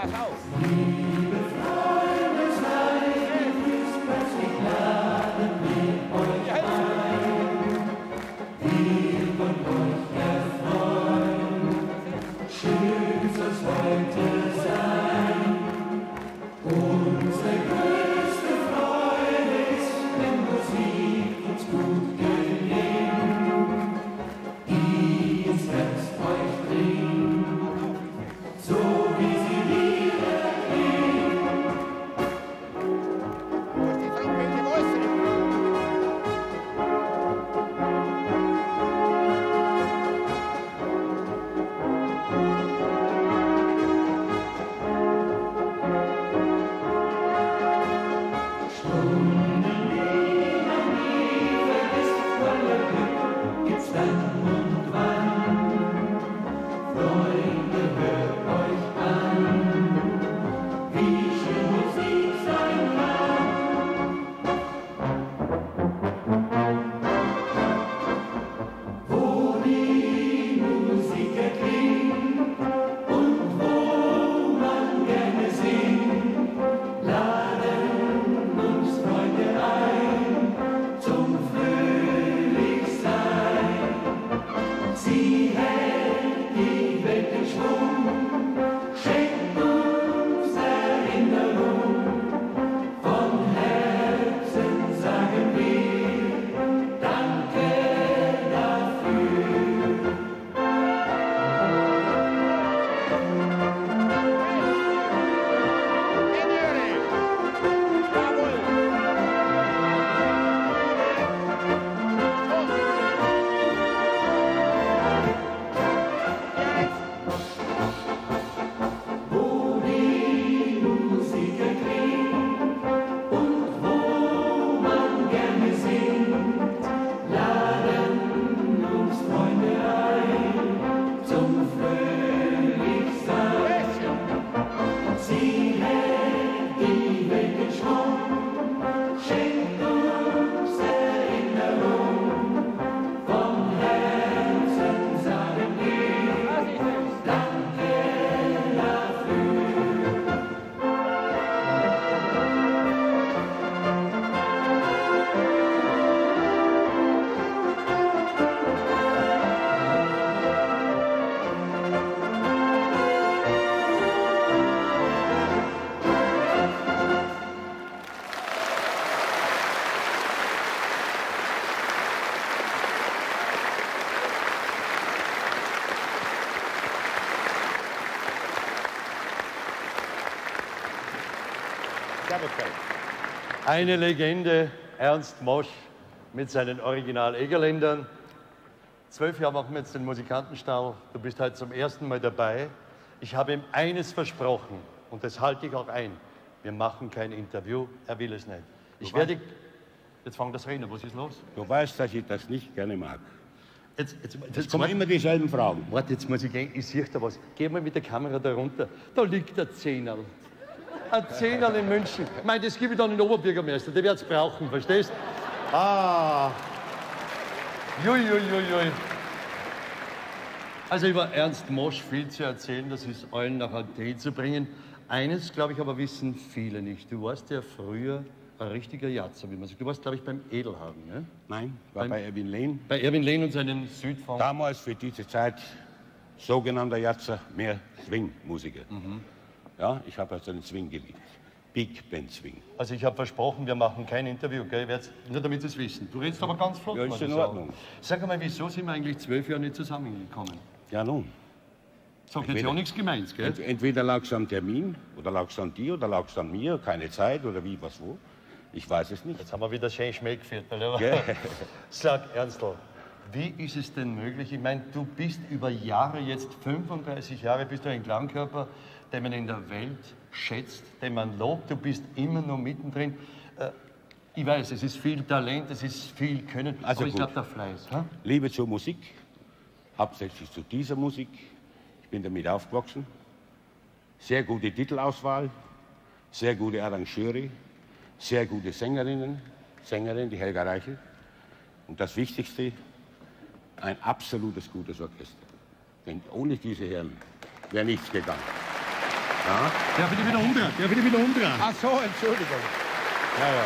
pass auf. Liebe Freunde, seid grüßt, plötzlich laden wir euch ein. Wir wollen euch erfreuen, schön soll's heute sein. Unsere größte Freude ist, wenn Musik uns gut gelingt, die ins Herz euch dringt, so wie sie Lieder klingt. Wo ist die Trinkbänke? Wo ist sie? Gibt's dann und wann? Freunde, hört euch an, wie schön Musik sein kann. Wo die Musik erklingt und wo man gerne singt, laden uns Freunde ein zum Fröhlichsein. Sie hält die Welt in Schwung, schenkt uns Erinnerung. Von Herzen sagen wir Danke dafür. Signore! Jawohl! Wo die Musik erklingt und wo man gerne singt, laden uns Freunde ein zum Fröhlichsein. Sie hält die Welt in Schwung, schenkt uns Erinnerung. Von Herzen sagen wir Danke dafür. Servus, Kai. Eine Legende, Ernst Mosch mit seinen Original-Egerländern. 12 Jahre machen wir jetzt den Musikantenstall. Du bist heute zum ersten Mal dabei. Ich habe ihm eines versprochen und das halte ich auch ein. Wir machen kein Interview, er will es nicht. Ich werde... Jetzt fang das Reden, was ist los? Du weißt, dass ich das nicht gerne mag. Jetzt Es kommen immer dieselben Fragen. Warte, jetzt muss ich gehen. Ich sehe da was. Geh mal mit der Kamera da runter. Da liegt der Zehnerl. Ein Zehnerl in München. Ich meine, das gebe ich dann den Oberbürgermeister. Der wird es brauchen, verstehst? Ah. Jui, jui, jui, jui. Also über Ernst Mosch viel zu erzählen, das ist allen nach Athen zu bringen. Eines, glaube ich, aber wissen viele nicht. Du warst ja früher ein richtiger Jatzer, wie man sagt. Du warst, glaube ich, beim Edelhagen, ne? Nein, war bei Erwin Lehn. Bei Erwin Lehn und seinen Südfonds. Damals für diese Zeit sogenannter Jatzer, mehr Swing-Musiker. Ja, ich habe also den Swing geliebt. Big Band Swing. Also ich habe versprochen, wir machen kein Interview, gell? Nur damit Sie es wissen. Du redest aber ganz flott. Ja, ist muss ich in sagen. Ordnung. Sag mal, wieso sind wir eigentlich 12 Jahre nicht zusammengekommen? Ja nun, Sag jetzt ja auch nichts Gemeins, gell? entweder lag es am Termin, oder lag es an dir, oder lag es an mir, keine Zeit, oder wie, was, wo. Ich weiß es nicht. Jetzt haben wir wieder schön Schmäh geführt. Gell? Sag, Ernstl, wie ist es denn möglich? Ich meine, du bist über Jahre, jetzt 35 Jahre, bist du ein Klangkörper, den man in der Welt schätzt, den man lobt. Du bist immer noch mittendrin. Ich weiß, es ist viel Talent, es ist viel Können, Also aber ich gut. glaube, der Fleiß. Ha? Liebe zur Musik, hauptsächlich zu dieser Musik. Ich bin damit aufgewachsen. Sehr gute Titelauswahl, sehr gute Arrangeure, sehr gute Sängerin, die Helga Reichel. Und das Wichtigste, ein absolutes gutes Orchester. Denn ohne diese Herren wäre nichts gegangen. Der bitte wieder umdrehen. Der bitte wieder umdrehen. Ach so, Entschuldigung. Ja, ja.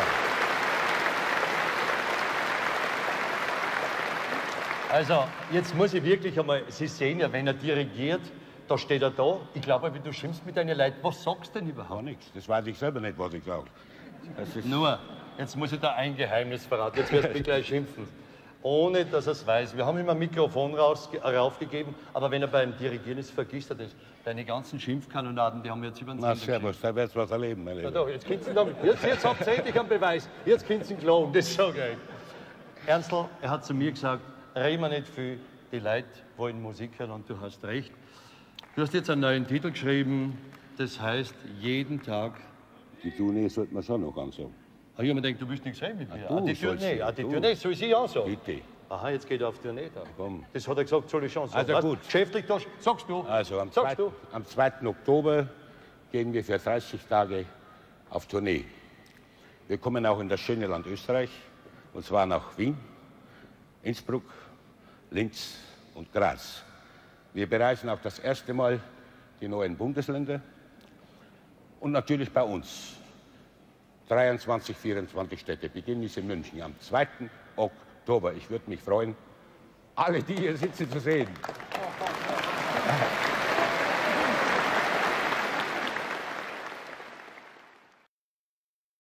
Also, jetzt muss ich wirklich einmal, Sie sehen ja, wenn er dirigiert, da steht er da. Ich glaube, wie du schimpfst mit deinen Leuten. Was sagst du denn Gar überhaupt? nichts. Das weiß ich selber nicht, was ich sage. Nur, jetzt muss ich da ein Geheimnis verraten. Jetzt wirst du mich gleich schimpfen. Ohne, dass er es weiß. Wir haben ihm ein Mikrofon raufgegeben, aber wenn er beim Dirigieren ist, vergisst er das. Deine ganzen Schimpfkanonaden, die haben wir jetzt über den Na, Sender geschickt. servus, da wird's was erleben, mein Ja, Lieber. doch, jetzt könnt ihr ihn jetzt habt ihr endlich einen Beweis. Jetzt könnt ihr ihn klagen, das sage ich euch. Ernstl, er hat zu mir gesagt, reden wir nicht viel, die Leute wollen Musik hören und du hast recht. Du hast jetzt einen neuen Titel geschrieben, das heißt jeden Tag. Die Tournee sollte man schon noch ansehen. Ah, ich habe mir gedacht, du willst nichts reden mit mir. du Die sollst Tournee, nicht, die du. Tournee, soll sie auch so? Bitte. Aha, jetzt geht er auf Tournee da. Komm. Das hat er gesagt, soll ich schon sagen. Also Was? gut. Geschäftlich, das sagst du. Also am Sagst 2. du? am 2. Oktober gehen wir für 30 Tage auf Tournee. Wir kommen auch in das schöne Land Österreich, und zwar nach Wien, Innsbruck, Linz und Graz. Wir bereisen auch das erste Mal die neuen Bundesländer und natürlich bei uns. 23, 24 Städte. Beginn ist in München am 2. Oktober. Ich würde mich freuen, alle die hier sitzen zu sehen.